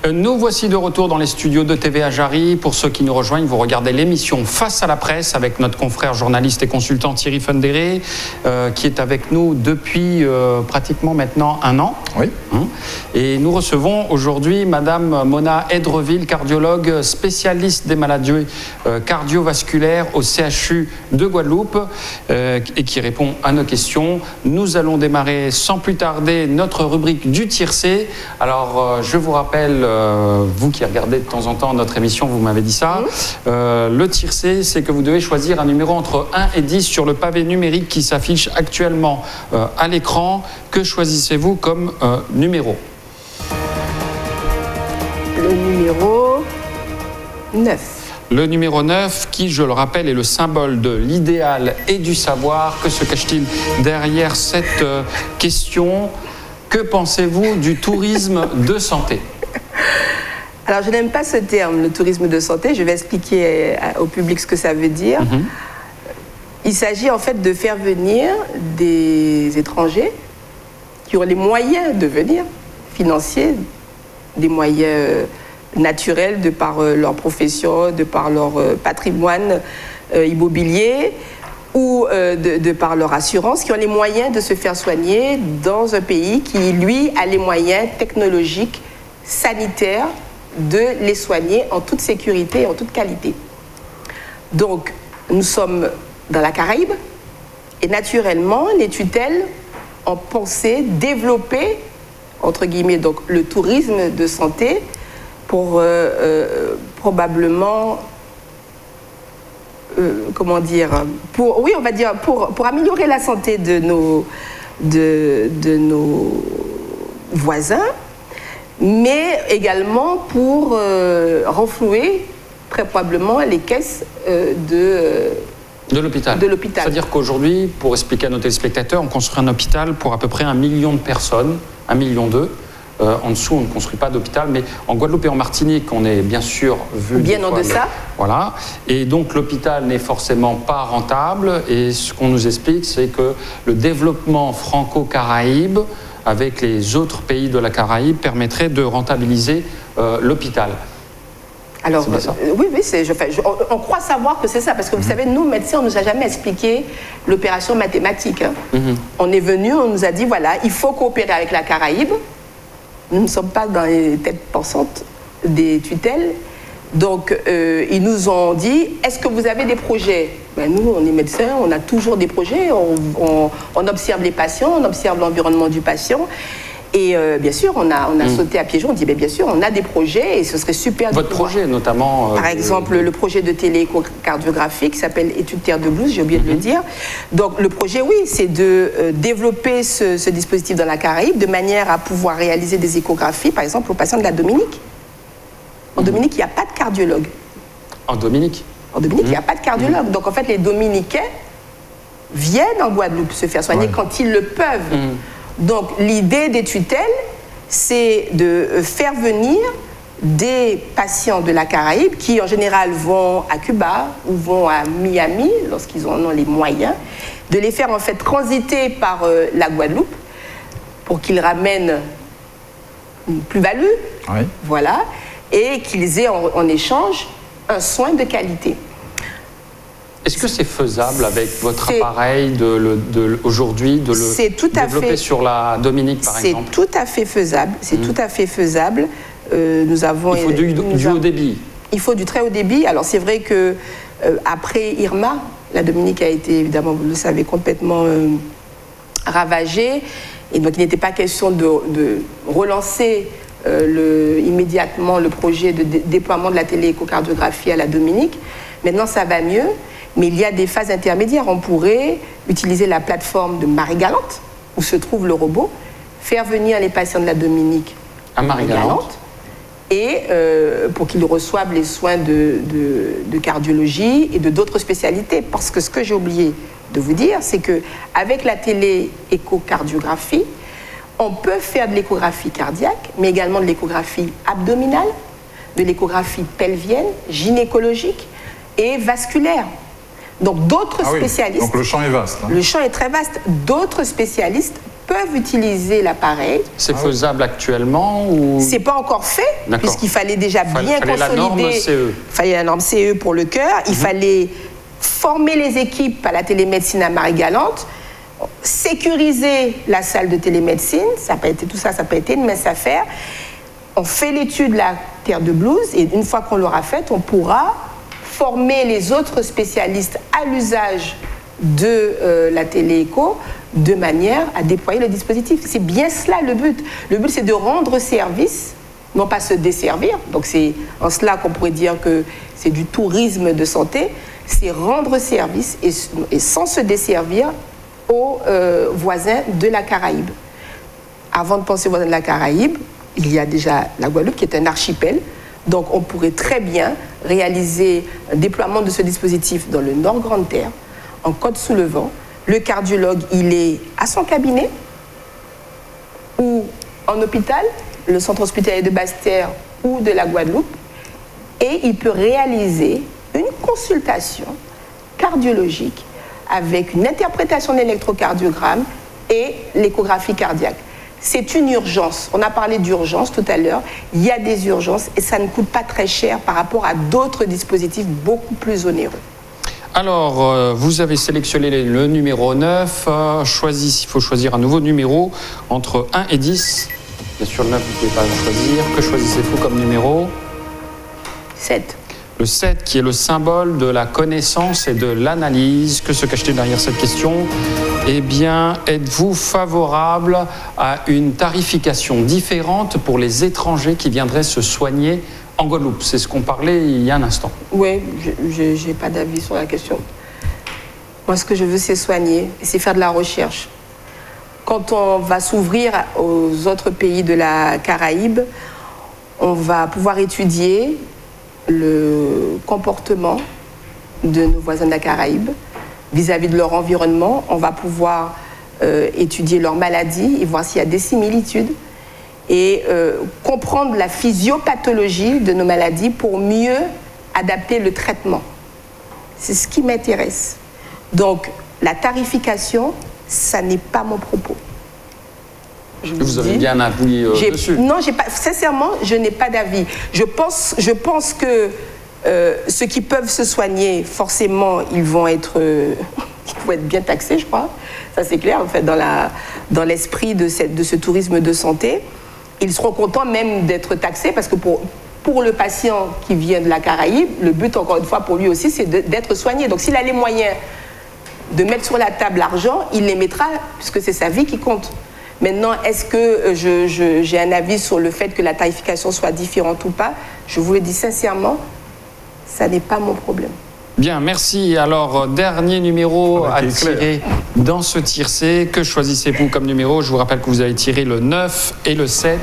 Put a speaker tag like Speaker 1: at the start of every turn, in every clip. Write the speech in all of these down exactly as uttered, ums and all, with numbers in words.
Speaker 1: Nous voici de retour dans les studios de T V A Jarry. Pour ceux qui nous rejoignent, vous regardez l'émission Face à la presse avec notre confrère journaliste et consultant Thierry Fundéré, euh, qui est avec nous depuis euh, pratiquement maintenant un an.
Speaker 2: Oui.
Speaker 1: Hein. Et nous recevons aujourd'hui Madame Mona Edreville, cardiologue spécialiste des maladies euh, cardiovasculaires au C H U de Guadeloupe euh, et qui répond à nos questions. Nous allons démarrer sans plus tarder notre rubrique du tiercé. Alors, euh, je vous rappelle, euh, vous qui regardez de temps en temps notre émission, vous m'avez dit ça, mmh. euh, le tiercé, c'est que vous devez choisir un numéro entre un et dix sur le pavé numérique qui s'affiche actuellement euh, à l'écran. Que choisissez-vous comme euh, numéro?
Speaker 3: Le numéro neuf.
Speaker 1: Le numéro neuf, qui, je le rappelle, est le symbole de l'idéal et du savoir. Que se cache-t-il derrière cette euh, question? Que pensez-vous du tourisme de santé?
Speaker 3: Alors, je n'aime pas ce terme, le tourisme de santé. Je vais expliquer au public ce que ça veut dire. Mm-hmm. Il s'agit en fait de faire venir des étrangers qui ont les moyens de venir, financiers, des moyens naturels de par leur profession, de par leur patrimoine immobilier, ou euh, de, de par leur assurance, qui ont les moyens de se faire soigner dans un pays qui, lui, a les moyens technologiques, sanitaires, de les soigner en toute sécurité et en toute qualité. Donc, nous sommes dans la Caraïbe, et naturellement, les tutelles ont pensé développer, entre guillemets, donc, le tourisme de santé pour euh, euh, probablement... Euh, comment dire, pour, oui, on va dire, pour, pour améliorer la santé de nos, de, de nos voisins, mais également pour euh, renflouer très probablement les caisses euh, de,
Speaker 1: de l'hôpital.
Speaker 3: De l'hôpital.
Speaker 1: C'est-à-dire qu'aujourd'hui, pour expliquer à nos téléspectateurs, on construit un hôpital pour à peu près un million de personnes, un million deux. Euh, en dessous, on ne construit pas d'hôpital, mais en Guadeloupe et en Martinique, on est bien sûr vu...
Speaker 3: Bien en deçà.
Speaker 1: Voilà. Et donc, l'hôpital n'est forcément pas rentable. Et ce qu'on nous explique, c'est que le développement franco-caraïbe, avec les autres pays de la Caraïbe, permettrait de rentabiliser euh, l'hôpital.
Speaker 3: Alors, euh, oui, oui, c'est, je, je, on, on croit savoir que c'est ça, parce que vous mmh. savez, nous, médecins, on ne nous a jamais expliqué l'opération mathématique. Hein. Mmh. On est venu, on nous a dit, voilà, il faut coopérer avec la Caraïbe. Nous ne sommes pas dans les têtes pensantes des tutelles. Donc, euh, ils nous ont dit, est-ce que vous avez des projets? Ben, nous, on est médecins, on a toujours des projets. On, on, on observe les patients, on observe l'environnement du patient. Et euh, bien sûr, on a, on a mmh. sauté à pieds joints. On dit, ben, bien sûr, on a des projets et ce serait super.
Speaker 1: Votre
Speaker 3: de pouvoir...
Speaker 1: projet, notamment euh,
Speaker 3: Par exemple, de... le projet de télééchocardiographie qui s'appelle Étude Terre de Blues, j'ai oublié mmh. de le dire. Donc, le projet, oui, c'est de euh, développer ce, ce dispositif dans la Caraïbe de manière à pouvoir réaliser des échographies, par exemple, aux patients de la Dominique. En mmh. Dominique, il n'y a pas de cardiologue.
Speaker 1: En Dominique
Speaker 3: En Dominique, mmh. il n'y a pas de cardiologue. Mmh. Donc, en fait, les Dominicains viennent en Guadeloupe se faire soigner ouais. quand ils le peuvent. Mmh. Donc, l'idée des tutelles, c'est de faire venir des patients de la Caraïbe qui, en général, vont à Cuba ou vont à Miami, lorsqu'ils en ont les moyens, de les faire, en fait, transiter par euh, la Guadeloupe pour qu'ils ramènent une plus-value, oui. voilà, et qu'ils aient en, en échange un soin de qualité.
Speaker 1: Est-ce que c'est faisable avec votre appareil de, de, de, aujourd'hui de le
Speaker 3: tout à
Speaker 1: développer
Speaker 3: fait,
Speaker 1: sur la Dominique, par exemple?
Speaker 3: C'est tout à fait faisable. C'est mmh. tout à fait faisable. Euh, nous avons.
Speaker 1: Il faut du, du haut débit.
Speaker 3: Il faut du très haut débit. Alors c'est vrai que euh, après Irma, la Dominique a été évidemment, vous le savez, complètement euh, ravagée, et donc il n'était pas question de, de relancer euh, le, immédiatement le projet de dé déploiement de la télééchocardiographie à la Dominique. Maintenant, ça va mieux. Mais il y a des phases intermédiaires. On pourrait utiliser la plateforme de Marie-Galante, où se trouve le robot, faire venir les patients de la Dominique
Speaker 1: à Marie-Galante,
Speaker 3: et euh, pour qu'ils reçoivent les soins de, de, de cardiologie et de d'autres spécialités. Parce que ce que j'ai oublié de vous dire, c'est qu'avec la télééchocardiographie, on peut faire de l'échographie cardiaque, mais également de l'échographie abdominale, de l'échographie pelvienne, gynécologique et vasculaire. Donc d'autres
Speaker 2: ah oui,
Speaker 3: spécialistes...
Speaker 2: Donc le champ est vaste. Hein.
Speaker 3: Le champ est très vaste. D'autres spécialistes peuvent utiliser l'appareil.
Speaker 1: C'est faisable actuellement ou...
Speaker 3: C'est pas encore fait, puisqu'il fallait déjà
Speaker 1: Fallait,
Speaker 3: bien
Speaker 1: fallait
Speaker 3: consolider.
Speaker 1: La norme C E.
Speaker 3: Il fallait la norme C E pour le cœur. Il mmh. fallait former les équipes à la télémédecine à Marie-Galante, sécuriser la salle de télémédecine. Ça n'a pas été tout ça, ça n'a pas été une mince affaire. On fait l'étude de la terre de blouse et une fois qu'on l'aura faite, on pourra former les autres spécialistes à l'usage de euh, la téléécho de manière à déployer le dispositif. C'est bien cela le but. Le but, c'est de rendre service, non pas se desservir. Donc c'est en cela qu'on pourrait dire que c'est du tourisme de santé. C'est rendre service et, et sans se desservir aux euh, voisins de la Caraïbe. Avant de penser aux voisins de la Caraïbe, il y a déjà la Guadeloupe qui est un archipel. Donc on pourrait très bien réaliser un déploiement de ce dispositif dans le Nord Grande-Terre, en Côte-sous-le-Vent. Le cardiologue, il est à son cabinet ou en hôpital, le centre hospitalier de Basse-Terre ou de la Guadeloupe, et il peut réaliser une consultation cardiologique avec une interprétation de l'électrocardiogramme et l'échographie cardiaque. C'est une urgence. On a parlé d'urgence tout à l'heure. Il y a des urgences et ça ne coûte pas très cher par rapport à d'autres dispositifs beaucoup plus onéreux.
Speaker 1: Alors, euh, vous avez sélectionné le numéro neuf. Euh, choisi, il faut choisir un nouveau numéro entre un et dix. Bien sûr, le neuf, vous ne pouvez pas choisir. Que choisissez-vous comme numéro?
Speaker 3: sept.
Speaker 1: Le sept, qui est le symbole de la connaissance et de l'analyse. Que se cache-t-il derrière cette question? Eh bien, êtes-vous favorable à une tarification différente pour les étrangers qui viendraient se soigner en Guadeloupe? C'est ce qu'on parlait il y a un instant.
Speaker 3: Oui, je n'ai pas d'avis sur la question. Moi, ce que je veux, c'est soigner, c'est faire de la recherche. Quand on va s'ouvrir aux autres pays de la Caraïbe, on va pouvoir étudier le comportement de nos voisins de la Caraïbe vis-à-vis de leur environnement. On va pouvoir euh, étudier leurs maladies et voir s'il y a des similitudes et euh, comprendre la physiopathologie de nos maladies pour mieux adapter le traitement. C'est ce qui m'intéresse. Donc, la tarification, ça n'est pas mon propos.
Speaker 1: Je vous, vous avez dis, bien un avis euh, dessus?
Speaker 3: Non, j'ai pas, sincèrement, je n'ai pas d'avis. Je pense, je pense que euh, ceux qui peuvent se soigner, forcément, ils vont être, euh, ils vont être bien taxés, je crois. Ça, c'est clair, en fait, dans, la, dans l'esprit de, cette, de ce tourisme de santé. Ils seront contents même d'être taxés parce que pour, pour le patient qui vient de la Caraïbe, le but, encore une fois, pour lui aussi, c'est de, d'être soigné. Donc, s'il a les moyens de mettre sur la table l'argent, il les mettra puisque c'est sa vie qui compte. Maintenant, est-ce que je, je, j'ai un avis sur le fait que la tarification soit différente ou pas? Je vous le dis sincèrement, ça n'est pas mon problème.
Speaker 1: Bien, merci. Alors, dernier numéro à tirer dans ce tiercé. Que choisissez-vous comme numéro? Je vous rappelle que vous avez tiré le neuf et le sept.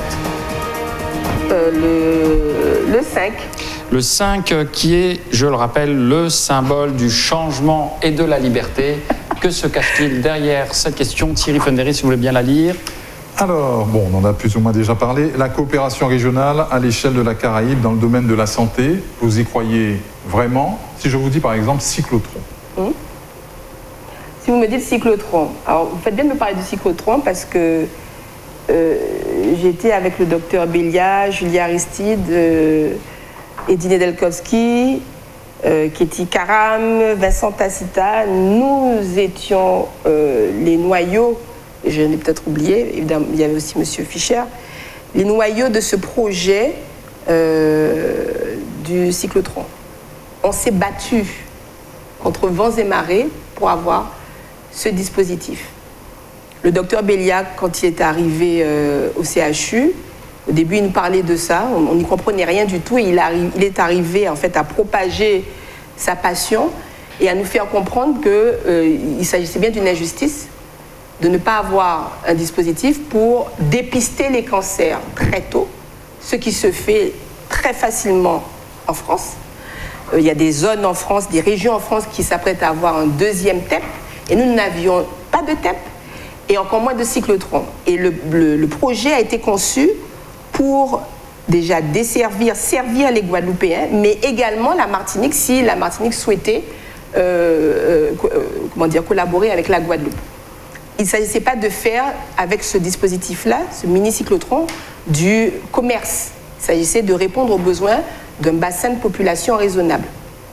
Speaker 3: Euh, le, le cinq.
Speaker 1: Le cinq qui est, je le rappelle, le symbole du changement et de la liberté. Que se cache-t-il derrière cette question? Thierry Funderi, si vous voulez bien la lire.
Speaker 2: Alors, bon, on en a plus ou moins déjà parlé. La coopération régionale à l'échelle de la Caraïbe dans le domaine de la santé, vous y croyez vraiment? Si je vous dis par exemple cyclotron.
Speaker 3: Hum. Si vous me dites cyclotron, alors vous faites bien de me parler du cyclotron parce que euh, j'étais avec le docteur Bélia, Julia Aristide, euh, Edine Delkowski, euh, Ketty Karam, Vincent Tacita. Nous étions euh, les noyaux, je l'ai peut-être oublié, évidemment, il y avait aussi M. Fischer, les noyaux de ce projet euh, du cyclotron. On s'est battu contre vents et marées pour avoir ce dispositif. Le docteur Béliac, quand il est arrivé euh, au C H U, au début, il nous parlait de ça, on n'y comprenait rien du tout, et il, arri- il est arrivé en fait à propager sa passion et à nous faire comprendre qu'il euh, s'agissait bien d'une injustice de ne pas avoir un dispositif pour dépister les cancers très tôt, ce qui se fait très facilement en France. Il y a des zones en France, des régions en France qui s'apprêtent à avoir un deuxième T E P, et nous n'avions pas de T E P, et encore moins de cyclotron. Et le, le, le projet a été conçu pour déjà desservir, servir les Guadeloupéens, mais également la Martinique, si la Martinique souhaitait euh, euh, comment dire, collaborer avec la Guadeloupe. il ne s'agissait pas de faire, avec ce dispositif-là, ce mini-cyclotron, du commerce. Il s'agissait de répondre aux besoins d'un bassin de population raisonnable.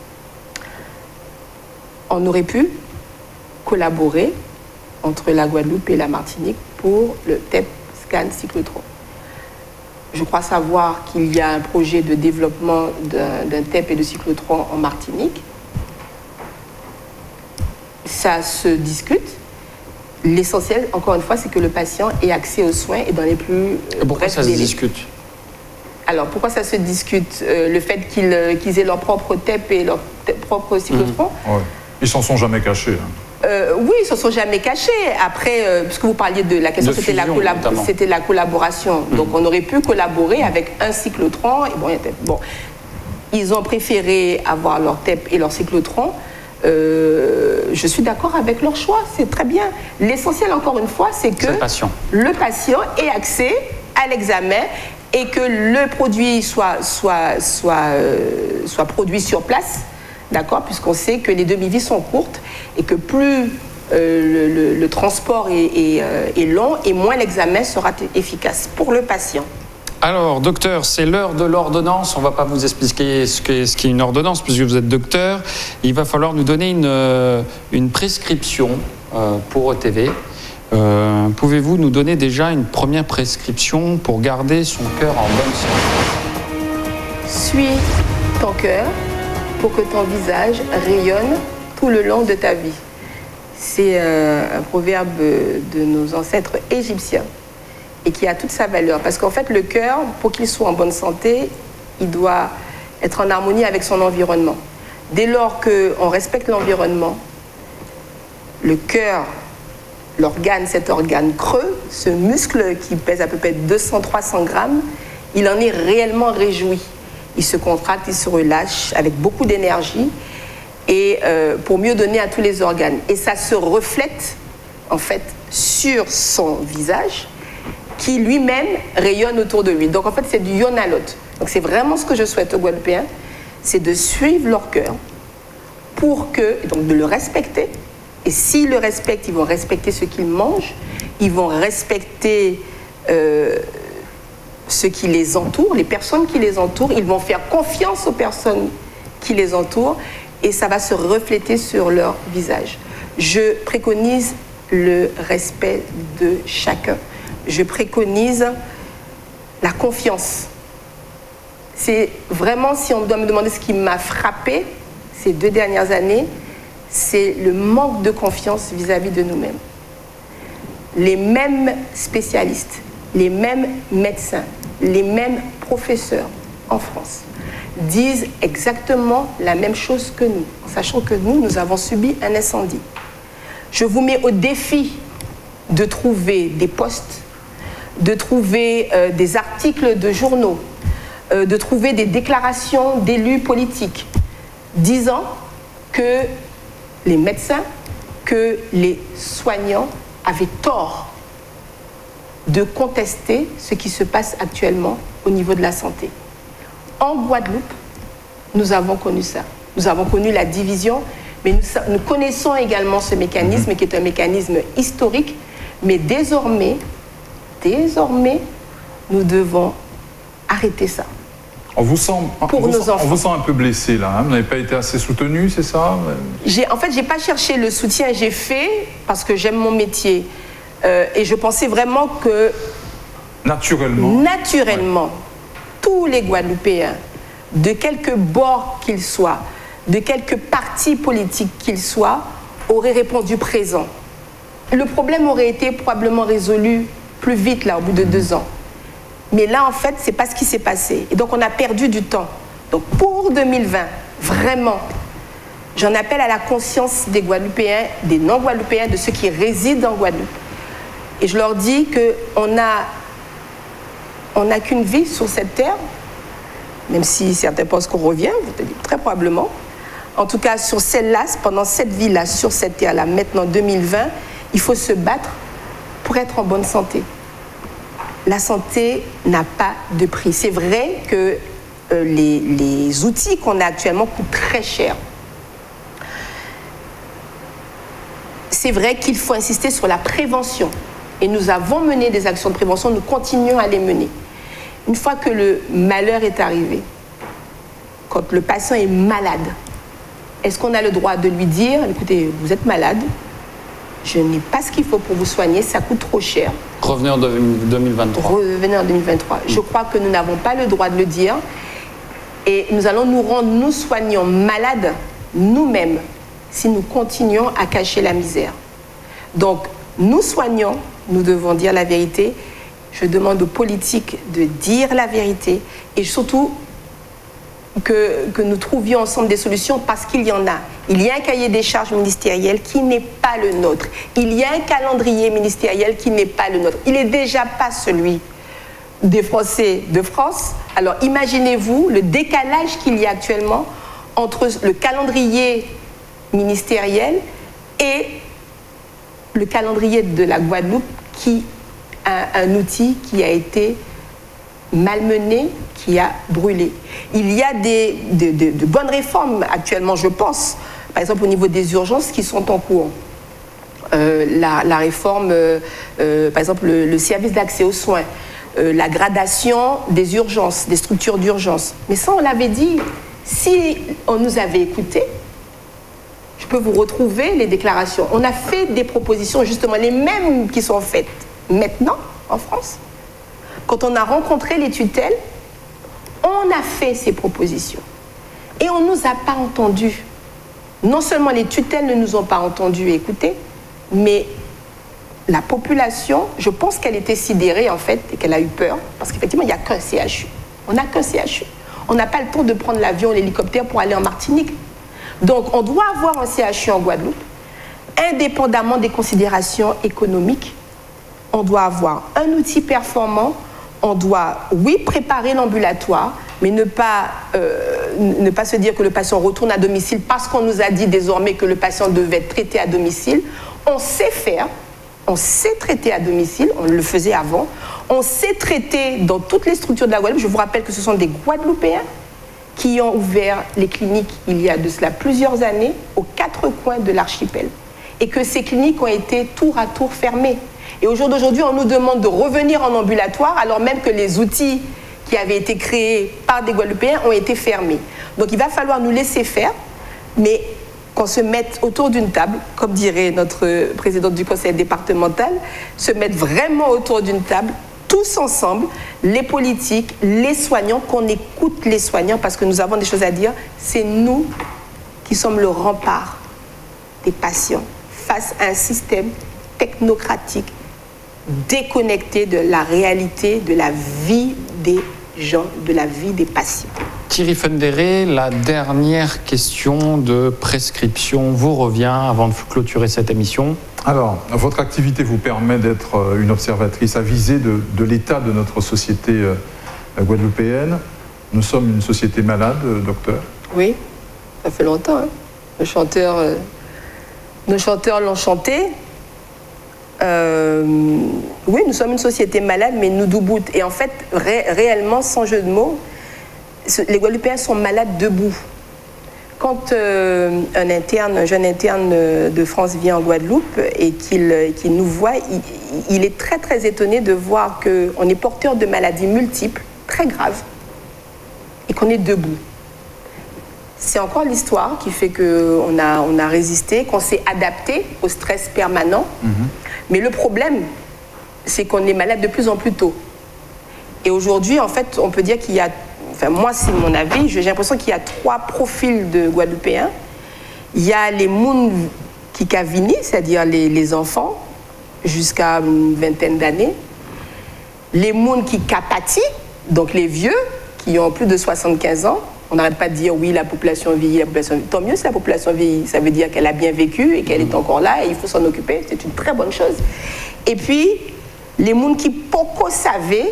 Speaker 3: On aurait pu collaborer entre la Guadeloupe et la Martinique pour le T E P Scan cyclotron. Je crois savoir qu'il y a un projet de développement d'un, d'un T E P et de cyclotron en Martinique. Ça se discute. L'essentiel, encore une fois, c'est que le patient ait accès aux soins et dans les plus
Speaker 1: et pourquoi ça se discute?
Speaker 3: Alors, pourquoi ça se discute? euh, Le fait qu'ils, euh, qu'ils aient leur propre T E P et leur t- propre cyclotron.
Speaker 2: Mmh. Ouais. Ils s'en sont jamais cachés. Hein.
Speaker 3: Euh, oui, ils ne se sont jamais cachés. Après, euh, puisque vous parliez de la question,
Speaker 1: de
Speaker 3: c'était,
Speaker 1: fusion,
Speaker 3: la collab- c'était la collaboration. Mmh. Donc, on aurait pu collaborer avec un cyclotron. Et bon, bon, ils ont préféré avoir leur T E P et leur cyclotron. Euh, je suis d'accord avec leur choix, c'est très bien. L'essentiel, encore une fois, c'est que
Speaker 1: c'est le patient.
Speaker 3: le patient ait accès à l'examen et que le produit soit, soit, soit, euh, soit produit sur place, d'accord, puisqu'on sait que les demi-vies sont courtes et que plus euh, le, le, le transport est, est, euh, est long et moins l'examen sera t- efficace pour le patient.
Speaker 1: Alors, docteur, c'est l'heure de l'ordonnance. On ne va pas vous expliquer ce qu'est, ce qu'est une ordonnance, puisque vous êtes docteur. Il va falloir nous donner une, une prescription euh, pour E T V. Euh, pouvez-vous nous donner déjà une première prescription pour garder son cœur en bonne santé?
Speaker 3: Suis ton cœur pour que ton visage rayonne tout le long de ta vie. C'est euh, un proverbe de nos ancêtres égyptiens et qui a toute sa valeur. Parce qu'en fait, le cœur, pour qu'il soit en bonne santé, il doit être en harmonie avec son environnement. Dès lors qu'on respecte l'environnement, le cœur, l'organe, cet organe creux, ce muscle qui pèse à peu près deux cents à trois cents grammes, il en est réellement réjoui. Il se contracte, il se relâche avec beaucoup d'énergie et euh, pour mieux donner à tous les organes. Et ça se reflète en fait sur son visage qui lui-même rayonne autour de lui. Donc en fait c'est du yonalote. Donc c'est vraiment ce que je souhaite aux Guadeloupéens, c'est de suivre leur cœur pour que, donc de le respecter. Et s'ils le respectent, ils vont respecter ce qu'ils mangent, ils vont respecter euh, ce qui les entoure, les personnes qui les entourent, ils vont faire confiance aux personnes qui les entourent et ça va se refléter sur leur visage. Je préconise le respect de chacun. Je préconise la confiance. C'est vraiment, si on doit me demander ce qui m'a frappé ces deux dernières années, c'est le manque de confiance vis-à-vis de nous-mêmes. Les mêmes spécialistes, les mêmes médecins, les mêmes professeurs en France disent exactement la même chose que nous, sachant que nous, nous avons subi un incendie. Je vous mets au défi de trouver des postes, de trouver euh, des articles de journaux, euh, de trouver des déclarations d'élus politiques disant que les médecins, que les soignants avaient tort de contester ce qui se passe actuellement au niveau de la santé. En Guadeloupe, nous avons connu ça. Nous avons connu la division, mais nous, nous connaissons également ce mécanisme qui est un mécanisme historique, mais désormais, désormais, nous devons arrêter ça.
Speaker 2: On vous sent,
Speaker 3: pour
Speaker 2: on
Speaker 3: nos
Speaker 2: vous,
Speaker 3: enfants.
Speaker 2: On vous sent un peu blessé là, hein, vous n'avez pas été assez soutenu, c'est ça?
Speaker 3: J'ai, en fait, je n'ai pas cherché le soutien, j'ai fait parce que j'aime mon métier. Euh, et je pensais vraiment que
Speaker 2: naturellement,
Speaker 3: naturellement ouais. tous les Guadeloupéens, de quelque bord qu'ils soient, de quelque parti politique qu'ils soient, auraient répondu présent. Le problème aurait été probablement résolu plus vite là, au bout de deux ans. Mais là, en fait, ce n'est pas ce qui s'est passé. Et donc, on a perdu du temps. Donc, pour deux mille vingt, vraiment, j'en appelle à la conscience des Guadeloupéens, des non-Guadeloupéens, de ceux qui résident en Guadeloupe. Et je leur dis qu'on n'a on n'a qu'une vie sur cette terre, même si certains pensent qu'on revient, très probablement. En tout cas, sur celle-là, pendant cette vie-là, sur cette terre-là, maintenant deux mille vingt, il faut se battre pour être en bonne santé. La santé n'a pas de prix. C'est vrai que euh, les, les outils qu'on a actuellement coûtent très cher. c'est vrai qu'il faut insister sur la prévention. Et nous avons mené des actions de prévention, nous continuons à les mener. Une fois que le malheur est arrivé, quand le patient est malade, est-ce qu'on a le droit de lui dire, écoutez, vous êtes malade, je n'ai pas ce qu'il faut pour vous soigner, ça coûte trop cher.
Speaker 1: Revenez en deux mille vingt-trois.
Speaker 3: Revenez en deux mille vingt-trois. Je crois que nous n'avons pas le droit de le dire. Et nous allons nous rendre, nous soignants, malades, nous-mêmes, si nous continuons à cacher la misère. Donc, nous soignants, nous devons dire la vérité. Je demande aux politiques de dire la vérité et surtout que, que nous trouvions ensemble des solutions parce qu'il y en a. Il y a un cahier des charges ministériel qui n'est pas le nôtre. Il y a un calendrier ministériel qui n'est pas le nôtre. Il n'est déjà pas celui des Français de France. Alors imaginez-vous le décalage qu'il y a actuellement entre le calendrier ministériel et le calendrier de la Guadeloupe, qui a un outil qui a été malmené, qui a brûlé. Il y a des, de, de, de bonnes réformes actuellement, je pense, par exemple au niveau des urgences qui sont en cours. Euh, la, la réforme, euh, euh, par exemple le, le service d'accès aux soins, euh, la gradation des urgences, des structures d'urgence. Mais ça, on l'avait dit, si on nous avait écoutés, je peux vous retrouver les déclarations. On a fait des propositions, justement, les mêmes qui sont faites maintenant en France. Quand on a rencontré les tutelles, on a fait ces propositions. Et on ne nous a pas entendus. Non seulement les tutelles ne nous ont pas entendus et écoutés, mais la population, je pense qu'elle était sidérée en fait, et qu'elle a eu peur, parce qu'effectivement, il n'y a qu'un C H U. On n'a qu'un C H U. On n'a pas le temps de prendre l'avion ou l'hélicoptère pour aller en Martinique. Donc, on doit avoir un C H U en Guadeloupe, indépendamment des considérations économiques. On doit avoir un outil performant. On doit, oui, préparer l'ambulatoire, mais ne pas, euh, ne pas se dire que le patient retourne à domicile parce qu'on nous a dit désormais que le patient devait être traité à domicile. On sait faire, on sait traiter à domicile, on le faisait avant. On sait traiter dans toutes les structures de la Guadeloupe. Je vous rappelle que ce sont des Guadeloupéens qui ont ouvert les cliniques il y a de cela plusieurs années aux quatre coins de l'archipel. Et que ces cliniques ont été tour à tour fermées. Et au jour d'aujourd'hui, on nous demande de revenir en ambulatoire alors même que les outils qui avaient été créés par des Guadeloupéens ont été fermés. Donc il va falloir nous laisser faire, mais qu'on se mette autour d'une table, comme dirait notre présidente du conseil départemental, se mettre vraiment autour d'une table, tous ensemble, les politiques, les soignants, qu'on écoute les soignants parce que nous avons des choses à dire. C'est nous qui sommes le rempart des patients face à un système technocratique déconnecté de la réalité de la vie des gens, de la vie des patients.
Speaker 1: Thierry Fundéré, la dernière question de prescription vous revient avant de clôturer cette émission.
Speaker 2: Alors, votre activité vous permet d'être une observatrice avisée de, de l'état de notre société euh, guadeloupéenne. Nous sommes une société malade, euh, docteur.
Speaker 3: Oui, ça fait longtemps. Hein. Le chanteur, euh, nos chanteurs l'ont chanté. Euh, oui, nous sommes une société malade, mais nous doubout. Et en fait, ré réellement, sans jeu de mots, les Guadeloupéens sont malades debout. Quand euh, un interne, un jeune interne de France vient en Guadeloupe et qu'il qu'il nous voit, il, il est très très étonné de voir qu'on est porteur de maladies multiples, très graves, et qu'on est debout. C'est encore l'histoire qui fait qu'on a, on a résisté, qu'on s'est adapté au stress permanent. Mmh. Mais le problème, c'est qu'on est malade de plus en plus tôt. Et aujourd'hui, en fait, on peut dire qu'il y a, enfin moi c'est mon avis, j'ai l'impression qu'il y a trois profils de Guadeloupéens. Il y a les moun qui cavini, c'est-à-dire les, les enfants, jusqu'à une vingtaine d'années. Les moun qui capati, donc les vieux, qui ont plus de soixante-quinze ans. On n'arrête pas de dire oui, la population vieillit, la population vieillit. Tant mieux si la population vieillit, ça veut dire qu'elle a bien vécu et qu'elle est encore là et il faut s'en occuper, c'est une très bonne chose. Et puis, les gens qui poko savaient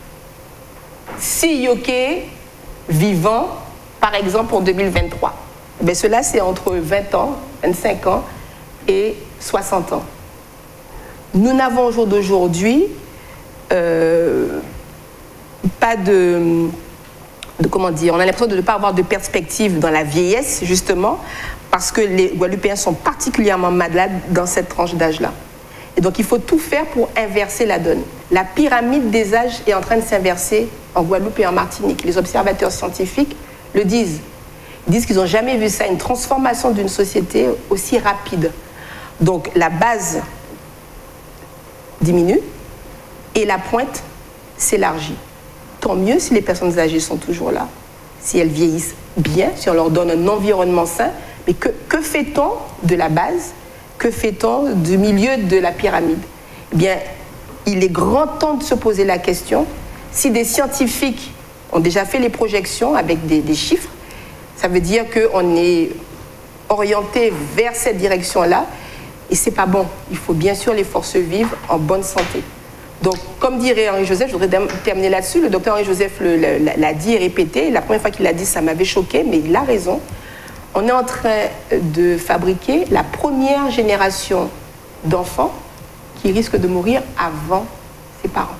Speaker 3: si yoké vivant, par exemple en deux mille vingt-trois. Ben, cela, c'est entre vingt ans, vingt-cinq ans et soixante ans. Nous n'avons au jour d'aujourd'hui euh, pas de... De, comment dire, on a l'impression de ne pas avoir de perspective dans la vieillesse, justement, parce que les Guadeloupéens sont particulièrement malades dans cette tranche d'âge-là. Et donc, il faut tout faire pour inverser la donne. La pyramide des âges est en train de s'inverser en Guadeloupe et en Martinique. Les observateurs scientifiques le disent. Ils disent qu'ils n'ont jamais vu ça, une transformation d'une société aussi rapide. Donc, la base diminue et la pointe s'élargit. Tant mieux si les personnes âgées sont toujours là, si elles vieillissent bien, si on leur donne un environnement sain. Mais que, que fait-on de la base ? Que fait-on du milieu de la pyramide? Eh bien, il est grand temps de se poser la question. Si des scientifiques ont déjà fait les projections avec des, des chiffres, ça veut dire qu'on est orienté vers cette direction-là. Et ce n'est pas bon. Il faut bien sûr les forces vives en bonne santé. Donc, comme dirait Henri-Joseph, je voudrais terminer là-dessus. Le docteur Henri-Joseph l'a dit et répété. La première fois qu'il l'a dit, ça m'avait choqué, mais il a raison. On est en train de fabriquer la première génération d'enfants qui risquent de mourir avant ses parents.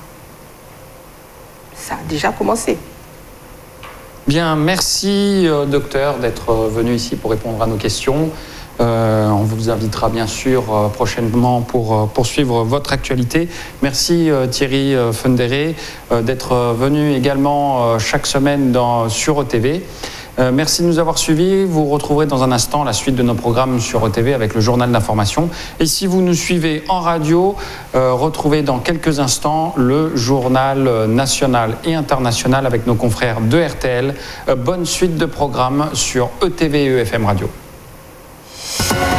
Speaker 3: Ça a déjà commencé.
Speaker 1: Bien, merci euh, docteur d'être venu ici pour répondre à nos questions. Euh, on vous invitera bien sûr euh, prochainement pour euh, poursuivre votre actualité. Merci euh, Thierry euh, Fundéré euh, d'être euh, venu également euh, chaque semaine dans, sur E T V. Euh, merci de nous avoir suivis. Vous retrouverez dans un instant la suite de nos programmes sur E T V avec le journal d'information. Et si vous nous suivez en radio, euh, retrouvez dans quelques instants le journal national et international avec nos confrères de R T L. Euh, bonne suite de programmes sur E T V et E F M Radio.